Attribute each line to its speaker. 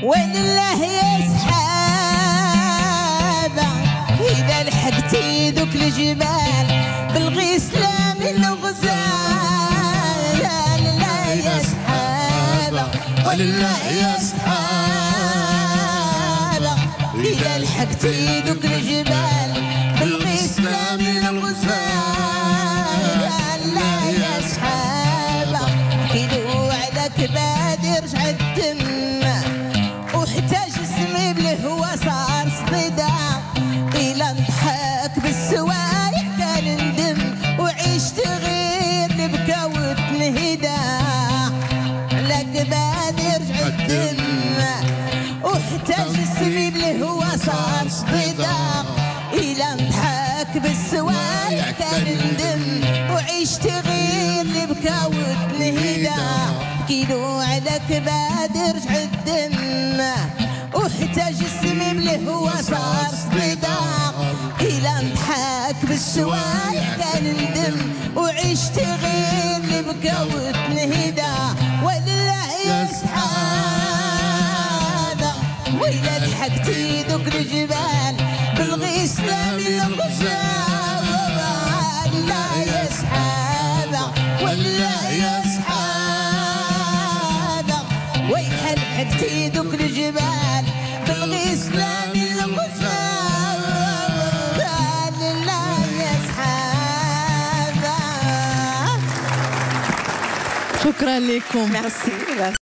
Speaker 1: ولله يا سحابة إذا لحقتي ذوك الجبال بالغسلة من الغزال. لله يا سحابة ولله يا سحابة إذا لحقتي ذوك الجبال بالغسلة من الغزال. لله يا سحابة كيلو على كباد يرجع الدم وحتى جسمي بالهوى صار صداع. إلا نضحك بالسوايع كان ندم وعيشت غير نبكى وتنهدى. على كباد يرجع الدم وحتى جسمي بالهوى صار صداع. إلا نضحك بالسوايع كان ندم وعيشت غير نبكى وتنهدى. كيلو على كباد يرجع الدم وحتى جسمي بالهوى صار صداع. إلا نضحك بالسوايع كان ندم وعيشت غير نبكى وتنهدى. ولله يا سحابة وإلا لحقتي ذوك الجبال بالغسلة من الغزال. لله يا سحابة ولله يا سحابة وإلا لحقتي ذوك الجبال بالغسلة من الغزال. لله يا سحابة.
Speaker 2: شكرا لكم.
Speaker 1: ميرسي.